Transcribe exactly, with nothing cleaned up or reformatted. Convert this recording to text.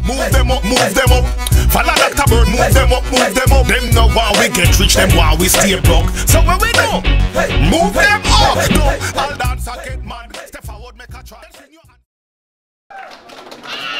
Move them up, move them up. Follow Doctor Bird, move them up, move them up. Them know while we get rich, them while we stay broke. So when we know, move them up. No, all dance I get mad. Step forward, make a try.